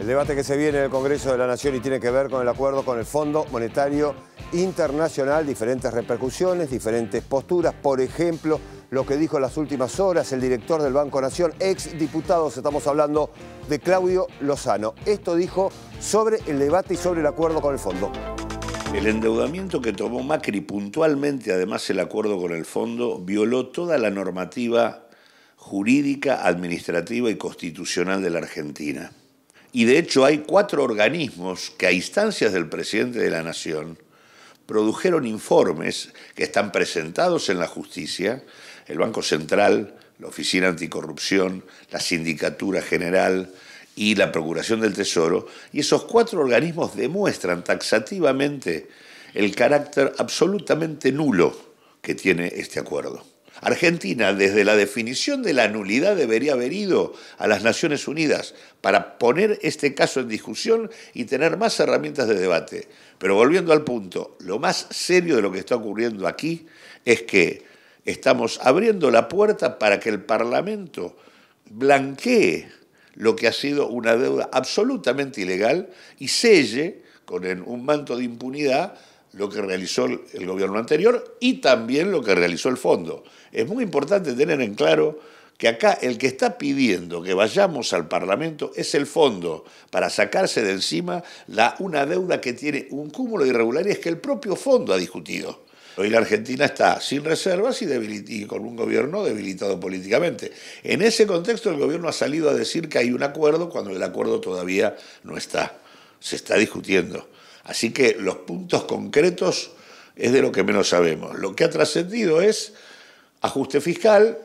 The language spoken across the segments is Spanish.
El debate que se viene en el Congreso de la Nación y tiene que ver con el acuerdo con el Fondo Monetario Internacional, diferentes repercusiones, diferentes posturas. Por ejemplo, lo que dijo en las últimas horas el director del Banco Nación, ex diputados, estamos hablando de Claudio Lozano. Esto dijo sobre el debate y sobre el acuerdo con el fondo. El endeudamiento que tomó Macri puntualmente, además el acuerdo con el fondo, violó toda la normativa jurídica, administrativa y constitucional de la Argentina. Y de hecho hay 4 organismos que a instancias del presidente de la Nación produjeron informes que están presentados en la justicia, el Banco Central, la Oficina Anticorrupción, la Sindicatura General y la Procuración del Tesoro, y esos 4 organismos demuestran taxativamente el carácter absolutamente nulo que tiene este acuerdo. Argentina, desde la definición de la nulidad, debería haber ido a las Naciones Unidas para poner este caso en discusión y tener más herramientas de debate. Pero volviendo al punto, lo más serio de lo que está ocurriendo aquí es que estamos abriendo la puerta para que el Parlamento blanquee lo que ha sido una deuda absolutamente ilegal y selle con un manto de impunidad lo que realizó el gobierno anterior y también lo que realizó el fondo. Es muy importante tener en claro que acá el que está pidiendo que vayamos al Parlamento es el fondo para sacarse de encima una deuda que tiene un cúmulo de irregularidades que el propio fondo ha discutido. Hoy la Argentina está sin reservas y con un gobierno debilitado políticamente. En ese contexto el gobierno ha salido a decir que hay un acuerdo cuando el acuerdo todavía no está. Se está discutiendo. Así que los puntos concretos es de lo que menos sabemos. Lo que ha trascendido es ajuste fiscal,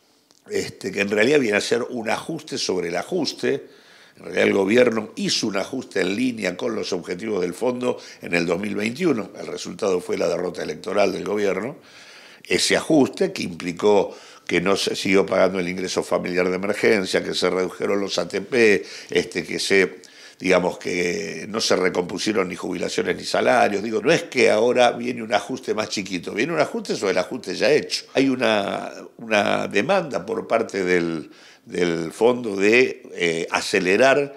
que en realidad viene a ser un ajuste sobre el ajuste. En realidad el gobierno hizo un ajuste en línea con los objetivos del fondo en el 2021. El resultado fue la derrota electoral del gobierno. Ese ajuste que implicó que no se siguió pagando el ingreso familiar de emergencia, que se redujeron los ATP, digamos que no se recompusieron ni jubilaciones ni salarios. Digo, no es que ahora viene un ajuste más chiquito, viene un ajuste sobre el ajuste ya hecho. Hay una demanda por parte del fondo de acelerar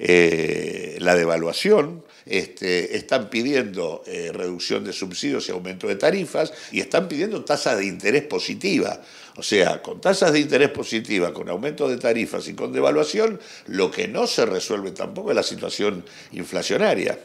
la devaluación. Están pidiendo reducción de subsidios y aumento de tarifas y están pidiendo tasa de interés positiva. O sea, con tasas de interés positiva, con aumento de tarifas y con devaluación, lo que no se resuelve tampoco es la situación inflacionaria.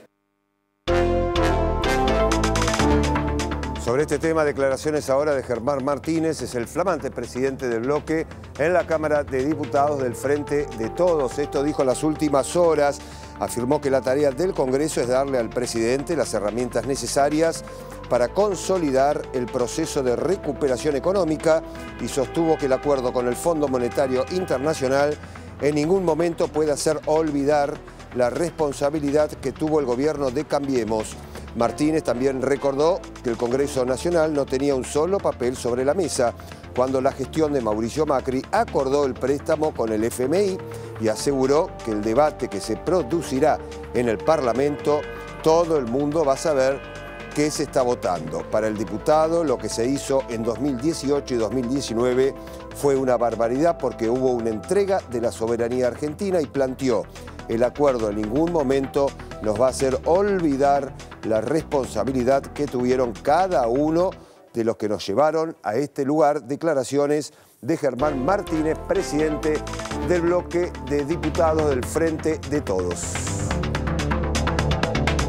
Sobre este tema, declaraciones ahora de Germán Martínez, es el flamante presidente del bloque en la Cámara de Diputados del Frente de Todos. Esto dijo en las últimas horas. Afirmó que la tarea del Congreso es darle al presidente las herramientas necesarias para consolidar el proceso de recuperación económica y sostuvo que el acuerdo con el Fondo Monetario Internacional en ningún momento puede hacer olvidar la responsabilidad que tuvo el gobierno de Cambiemos. Martínez también recordó que el Congreso Nacional no tenía un solo papel sobre la mesa cuando la gestión de Mauricio Macri acordó el préstamo con el FMI y aseguró que el debate que se producirá en el Parlamento, todo el mundo va a saber qué se está votando. Para el diputado, lo que se hizo en 2018 y 2019 fue una barbaridad porque hubo una entrega de la soberanía argentina y planteó: el acuerdo en ningún momento nos va a hacer olvidar la responsabilidad que tuvieron cada uno de los que nos llevaron a este lugar. Declaraciones de Germán Martínez, presidente del bloque de diputados del Frente de Todos.